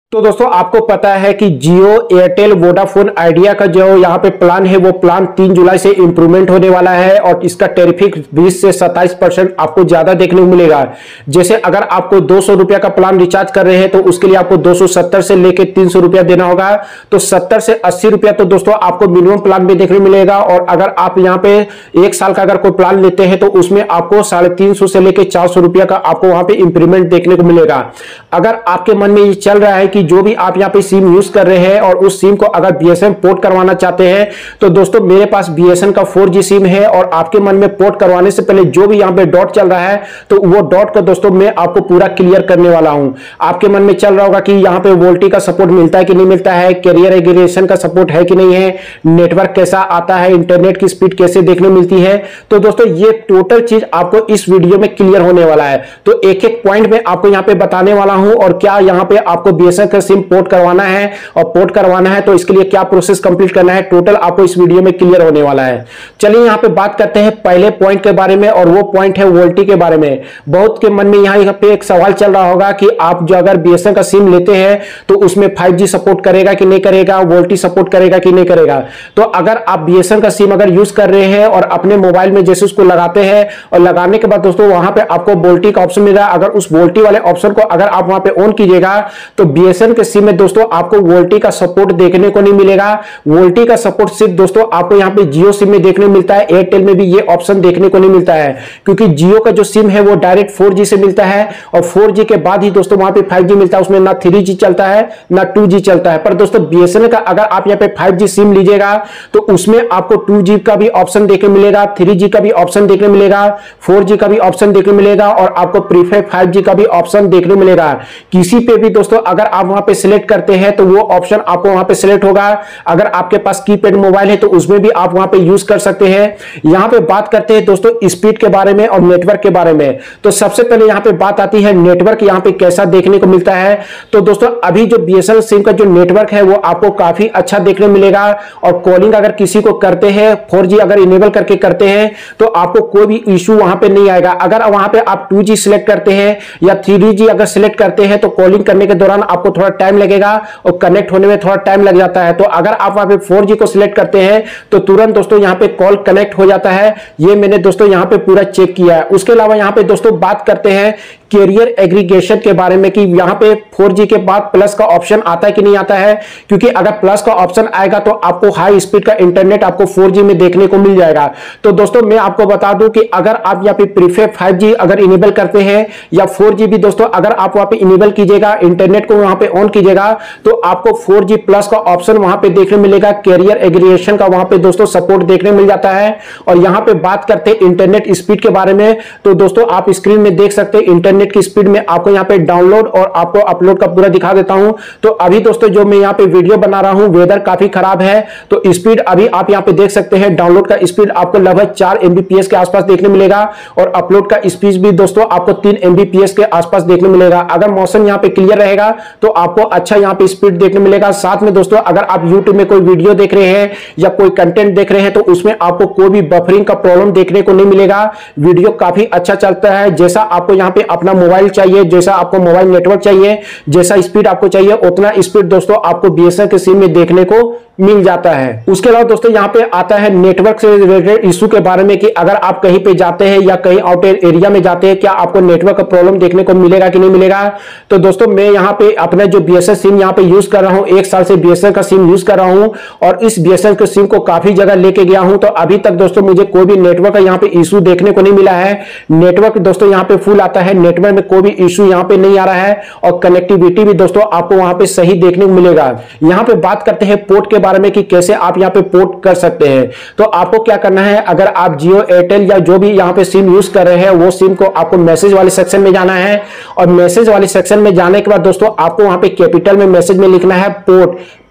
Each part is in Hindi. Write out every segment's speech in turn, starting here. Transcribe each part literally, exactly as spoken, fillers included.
तो दोस्तों आपको पता है कि जियो, एयरटेल, वोडाफोन आइडिया का जो यहाँ पे प्लान है वो प्लान तीन जुलाई से इंप्रूवमेंट होने वाला है और इसका टेरिफिक बीस से सत्ताईस परसेंट आपको ज्यादा देखने को मिलेगा। जैसे अगर आपको दो सौ रुपया का प्लान रिचार्ज कर रहे हैं तो उसके लिए आपको दो सौ सत्तर से लेके तीन सौ रुपया देना होगा। तो सत्तर से अस्सी रुपया तो दोस्तों आपको मिनिमम प्लान में देखने मिलेगा। और अगर आप यहाँ पे एक साल का अगर कोई प्लान लेते हैं तो उसमें आपको साढ़े तीन सौ से लेके चार सौ रुपया का आपको वहां पे इंप्रूवमेंट देखने को मिलेगा। अगर आपके मन में ये चल रहा है कि जो भी आप यहां पे सिम यूज कर रहे हैं और उस सिम को अगर बीएसएन पोर्ट करवाना चाहते हैं तो दोस्तों मेरे पास बीएसएन का फोर जी सिम है और आपके मन में पोर्ट करवाने से पहले जो भी यहां पे डॉट चल रहा है तो वो डॉट का दोस्तों मैं आपको पूरा क्लियर करने वाला हूं। आपके मन में चल रहा होगा कि यहां पे वोल्टी का सपोर्ट मिलता है कि नहीं मिलता है, कैरियर एग्रीगेशन का सपोर्ट है कि नहीं है, नेटवर्क कैसा आता है, इंटरनेट की स्पीड कैसे देखने मिलती है। तो दोस्तों ये टोटल चीज आपको इस वीडियो में क्लियर होने वाला है। तो एक एक पॉइंट में आपको यहां पे बताने वाला हूं और क्या यहां पे आपको बीएसएन का सिम पोर्ट करवाना है और पोर्ट करवाना है तो इसके लिए क्या प्रोसेस कंप्लीट करना है, टोटल आपको इस वीडियो में क्लियर होने वाला है। चलिए यहां पे बात करते हैं पहले पॉइंट के बारे में और वो पॉइंट है वोल्टी के बारे में। बहुत के मन में यहां पे एक सवाल चल रहा होगा कि आप जो अगर बीएसएन का सिम लेते हैं तो उसमें फाइव जी सपोर्ट करेगा कि नहीं करेगा, वोल्टी सपोर्ट करेगा कि नहीं करेगा। तो अगर आप बीएसएन का सिम अगर यूज कर रहे हैं और अपने मोबाइल में जैसे उसको लगाते हैं और लगाने के बाद दोस्तों वहां पे आपको वोल्टी का ऑप्शन मिलेगा। अगर उस वोल्टी वाले ऑप्शन को अगर आप वहां पे ऑन कीजिएगा तो बीएसएन के सिम में दोस्तों आपको वोल्टी का सपोर्ट देखने को नहीं मिलेगा। वोल्टी का सपोर्ट सिर्फ दोस्तों आपको यहां पे जियो सिम में देखने मिलता है, एयरटेल में भी ये ऑप्शन देखने को नहीं मिलता है क्योंकि जियो का जो सिम है वो डायरेक्ट फोर जी से मिलता है और फोर जी के बाद ही दोस्तों वहां पे फाइव जी मिलता है। उसमें ना थ्री जी चलता है ना टू जी चलता है। पर दोस्तों बीएसएनएल का अगर आप यहां पे फाइव जी सिम लीजिएगा तो उसमें आपको टू जी का भी ऑप्शन देखने मिलेगा, थ्री जी का भी ऑप्शन देखने मिलेगा, फोर जी का भी ऑप्शन देखने मिलेगा और आपको प्रीफेड फाइव जी का भी ऑप्शन देखने मिलेगा। किसी पे भी दोस्तों अगर आप वहां पे सिलेक्ट करते हैं तो वो ऑप्शन आपको वहां पे सिलेक्ट होगा। अगर आपके पास कीपैड मोबाइल है तो उसमें भी आप वहां पे यूज कर सकते हैं। यहां पे बात करते हैं दोस्तों स्पीड के बारे में और नेटवर्क के बारे में। तो सबसे पहले यहां पे बात आती है नेटवर्क यहां पे कैसा देखने को मिलता है। तो दोस्तों अभी जो बीएसएनएल सिम का जो नेटवर्क है वो आपको काफी अच्छा देखने मिलेगा और कॉलिंग अगर किसी को करते हैं फोर जी अगर इनेबल करके करते हैं तो आपको कोई भी इशू वहां पे नहीं आएगा। अगर वहां पे आप टू जी सिलेक्ट करते हैं या थ्री जी अगर सिलेक्ट करते हैं तो कॉलिंग करने के दौरान आपको थोड़ा टाइम लगेगा और कनेक्ट होने में थोड़ा टाइम लग जाता है। तो अगर आप वहां पे फोर जी को सिलेक्ट करते हैं तो तुरंत दोस्तों यहां पे कॉल कनेक्ट हो जाता है। ये मैंने दोस्तों यहां पे पूरा चेक किया है। उसके अलावा यहां पे दोस्तों बात करते हैं कैरियर एग्रीगेशन के बारे में कि यहां पे फोर जी के बाद प्लस का ऑप्शन आता है कि नहीं आता है, क्योंकि अगर प्लस का ऑप्शन आएगा तो आपको हाई स्पीड का इंटरनेट आपको फोर जी में देखने को मिल जाएगा। तो दोस्तों मैं आपको बता दूं कि अगर आप यहां पे प्रीफेड फाइव जी अगर इनेबल करते हैं या फोर जी भी दोस्तों अगर आप वहां पे इनेबल कीजिएगा, इंटरनेट को वहां पे ऑन कीजिएगा तो आपको फोर जी प्लस का ऑप्शन वहां पे देखने मिलेगा। कैरियर एग्रीगेशन का वहां पे दोस्तों सपोर्ट देखने मिल जाता है। और यहां पे बात करते हैं इंटरनेट स्पीड के बारे में तो दोस्तों आप स्क्रीन में देख सकते हैं इंटरनेट की स्पीड में आपको यहां पे डाउनलोड और आपको अपलोड का पूरा दिखा देता हूं। तो अभी दोस्तों जो मैं यहां पे वीडियो बना रहा हूं वेदर काफी खराब है तो स्पीड अभी आप यहां पे देख सकते हैं डाउनलोड का स्पीड आपको लगभग चार एमबीपीएस के आसपास देखने मिलेगा और अपलोड का स्पीड भी दोस्तों आपको तीन एमबीपीएस के आसपास देखने मिलेगा। अगर मौसम यहां पे क्लियर रहेगा तो आपको अच्छा यहां पे स्पीड देखने मिलेगा। साथ में दोस्तों अगर आप यूट्यूब में कोई वीडियो देख रहे हैं या कोई कंटेंट देख रहे हैं तो उसमें आपको कोई भी बफरिंग का प्रॉब्लम देखने को नहीं मिलेगा। वीडियो काफी अच्छा चलता है। जैसा आपको यहां पे अपना मोबाइल चाहिए, जैसा आपको मोबाइल नेटवर्क चाहिए, जैसा स्पीड आपको चाहिए उतना स्पीड दोस्तों आपको बीएसएनएल के सिम में देखने को मिल जाता है। उसके अलावा दोस्तों यहाँ पे आता है नेटवर्क से रिलेटेड इशू के बारे में कि अगर आप कहीं पे जाते हैं या कहीं आउट एरिया में जाते हैं क्या आपको नेटवर्क का प्रॉब्लम देखने को मिलेगा कि नहीं मिलेगा। तो दोस्तों मैं यहाँ पे अपना जो बीएसएनएल सिम यहाँ पे यूज कर रहा हूँ, एक साल से बीएसएनएल का सिम यूज कर रहा हूँ और इस बीएसएनएल के सिम को काफी जगह लेके गया हूँ तो अभी तक दोस्तों मुझे कोई भी नेटवर्क का यहाँ पे इशू देखने को नहीं मिला है। नेटवर्क दोस्तों यहाँ पे फुल आता है, नेटवर्क में कोई भी इशू यहाँ पे नहीं आ रहा है और कनेक्टिविटी भी दोस्तों आपको वहां पे सही देखने को मिलेगा। यहाँ पे बात करते हैं पोर्ट के बारे में कि कैसे आप यहाँ पे पोर्ट कर सकते हैं। तो आपको क्या करना है, अगर आप जियो, एयरटेल या जो भी यहाँ पे सिम यूज कर रहे हैं वो सिम को आपको मैसेज वाले सेक्शन में जाना है और मैसेज वाले सेक्शन में जाने के बाद दोस्तों आपको वहां पे कैपिटल में मैसेज में लिखना है port,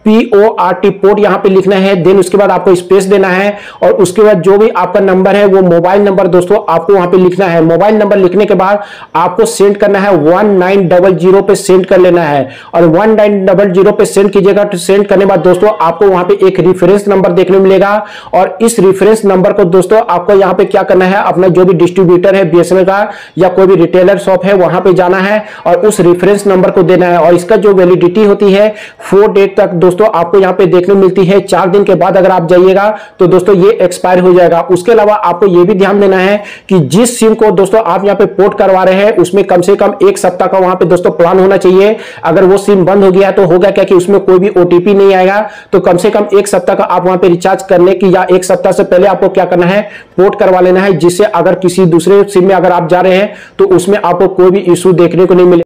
P O R T port यहाँ पे लिखना है, देन उसके बाद आपको स्पेस देना है और उसके बाद जो भी आपका नंबर है वो मोबाइल नंबर दोस्तों आपको वहां पे लिखना है। मोबाइल नंबर लिखने के बाद आपको सेंड करना है वन नाइन डबल जीरो पे सेंड कर लेना है और वन नाइन डबल जीरो पे सेंड कीजिएगा। तो सेंड करने के बाद दोस्तों आपको वहां पे एक रेफरेंस नंबर देखने मिलेगा और इस रेफरेंस नंबर को दोस्तों आपको यहाँ पे क्या करना है, अपना जो भी डिस्ट्रीब्यूटर है बीएसएनएल का या कोई भी रिटेलर शॉप है वहां पे जाना है और उस रेफरेंस नंबर को देना है और इसका जो वैलिडिटी होती है फोर डेट तक दोस्तों आपको यहाँ पे देखने मिलती है। चार दिन के बाद अगर आप जाइएगा तो दोस्तों ये एक्सपायर हो जाएगा। उसके अलावा आपको ये भी ध्यान देना है कि जिस सिम को दोस्तों आप यहाँ पे पोर्ट करवा रहे हैं उसमें कम से कम एक सप्ताह का वहां पे दोस्तों प्लान होना चाहिए। अगर वो सिम बंद हो गया तो होगा क्या कि उसमें कोई भी ओटीपी नहीं आएगा, तो कम से कम एक सप्ताह का आप वहां पे रिचार्ज करने की या एक सप्ताह से पहले आपको क्या करना है, पोर्ट करवा लेना है, जिससे अगर किसी दूसरे सिम में अगर आप जा रहे हैं तो उसमें आपको कोई भी इश्यू देखने को नहीं मिले।